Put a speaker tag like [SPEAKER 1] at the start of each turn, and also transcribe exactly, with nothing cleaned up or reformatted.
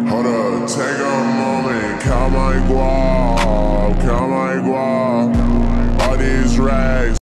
[SPEAKER 1] Hold up, take a moment, count my guap.